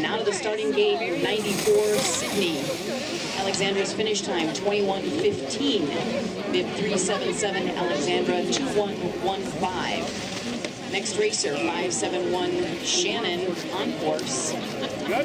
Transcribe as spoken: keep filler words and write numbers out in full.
And out of the starting gate, ninety-four, Sydney. Alexandra's finish time, twenty-one fifteen. Bib three seven seven, Alexandra, two one one five. Next racer, five seven one, Shannon, on course.